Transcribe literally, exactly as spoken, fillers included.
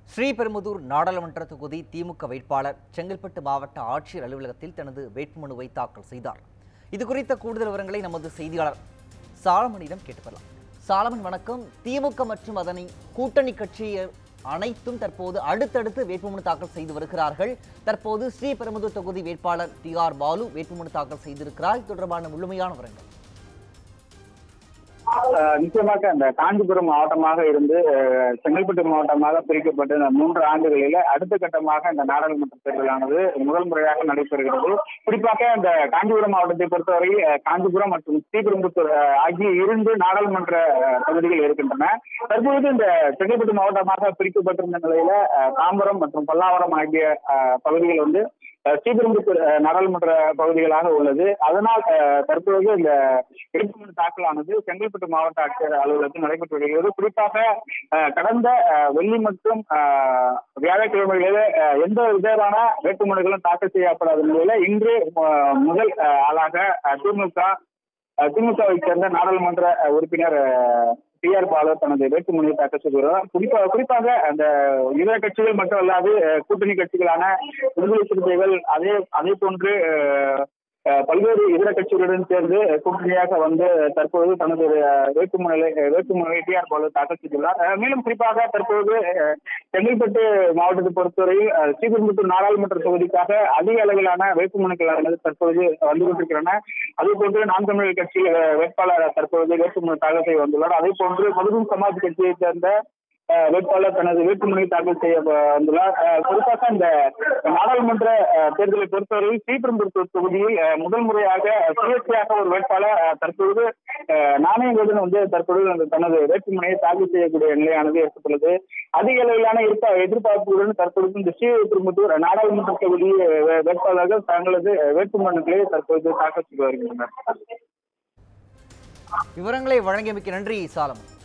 ஸ்ரீபெரும்புதூர் நாடாளுமன்ற தொகுதி திமுக வேட்பாளர் செங்கல்பட்டு மாவட்ட ஆட்சியர் அலுவலகத்தில் தனது வேட்புமனுவை தாக்கல் செய்தார். இது குறித்த கூடுதல் விவரங்களை நமது செய்தியாளர் சாலமனிடம் கேட்டுக்கொள்ளலாம். சாலமன் வணக்கம். திமுக மற்றும் அதனை கூட்டணி கட்சி அனைத்தும் தற்போது அடுத்தடுத்து வேட்புமனு தாக்கல் செய்து வருகிறார்கள். தற்போது ஸ்ரீபெரும்புதூர் தொகுதி வேட்பாளர் டி ஆர் பாலு வேட்புமனு தாக்கல் செய்திருக்கிறார். தொடர்பான முழுமையான விவரங்கள். நிச்சயமாக அந்த காஞ்சிபுரம் மாவட்டமாக இருந்து செங்கல்பட்டு மாவட்டமாக பிரிக்கப்பட்ட இந்த மூன்று ஆண்டுகளில் அடுத்த கட்டமாக இந்த நாடாளுமன்ற தேர்தலானது முதல் முறையாக நடைபெறுகிறது. குறிப்பாக இந்த காஞ்சிபுரம் மாவட்டத்தை பொறுத்தவரை காஞ்சிபுரம் மற்றும் ஸ்ரீபெரும்புத்தூர் ஆகிய இரண்டு நாடாளுமன்ற பகுதிகள் இருக்கின்றன. தற்போது இந்த செங்கல்பட்டு மாவட்டமாக பிரிக்கப்பட்டிருந்த நிலையில தாம்பரம் மற்றும் பல்லாவரம் ஆகிய பகுதிகள் வந்து ஸ்ரீபெரும்புத்தூர் நாடாளுமன்ற பகுதிகளாக உள்ளது. அதனால் தற்போது இந்த வேட்புமனு தாக்கலானது செங்கல்பட்டு மாவட்ட ஆட்சியர் அலுவலகத்தில் நடைபெற்று வருகிறது. குறிப்பாக கடந்த வெள்ளி மற்றும் வியாழக்கிழமைகளில் எந்த விதமான வேட்புமனுகளும் தாக்கல் செய்யப்படாத நிலையில இன்று முதல் ஆளாக திமுக திமுகவை சேர்ந்த நாடாளுமன்ற உறுப்பினர் டி ஆர் பாலு தனது வேட்புமனுவை தாக்கல் செய்கிறார். குறிப்பாக குறிப்பாக அந்த இதர கட்சிகள் மட்டும் அல்லாது கூட்டணி கட்சிகளான விடுதலை சிறுத்தைகள் அதே அதே போன்று பல்வேறு இதர கட்சிகளுடன் சேர்ந்து கூட்டணியாக வந்து தற்போது தனது வேட்புமனுவை வேட்புமனுவை டி ஆர் பாலு தாக்கல் செய்துள்ளார். மேலும் குறிப்பாக தற்போது செங்கல்பட்டு மாவட்டத்தை பொறுத்தவரையில் ஸ்ரீபெரும்புத்தூர் நாடாளுமன்ற தொகுதிக்காக அதிக அளவிலான வேட்புமனுக்களானது தற்போது வந்து கொண்டிருக்கின்றன. அதே போன்று நாம் தமிழர் கட்சி வேட்பாளர் தற்போது வேட்புமனு தாக்கல் செய்ய வந்துள்ளார். அதே போன்று பகுஜன் சமாஜ் கட்சியை சேர்ந்த வேட்பாளர் தனது வேட்புமனுவை தாக்கல் செய்ய வந்துள்ளார். குறிப்பாக இந்த நாடாளுமன்ற தேர்தலை பொறுத்தவரையில் ஸ்ரீபெரும்புத்தூர் தொகுதியில் முதல் முறையாக சுயேட்சையாக ஒரு வேட்பாளர் தற்போது நாணயங்களுடன் வந்து தற்போது தனது வேட்புமனையை தாக்கல் செய்யக்கூடிய நிலையானது ஏற்பட்டுள்ளது. அதிக அளவிலான எதிர்பார்ப்புடன் தற்போது இந்த ஸ்ரீபெரும்புத்தூர் நாடாளுமன்ற தொகுதி வேட்பாளர்கள் தங்களது வேட்புமனுக்களை தற்போது தாக்கல் செய்து வருகின்றனர். விவரங்களை வழங்கியமைக்கு நன்றி சாலமன்.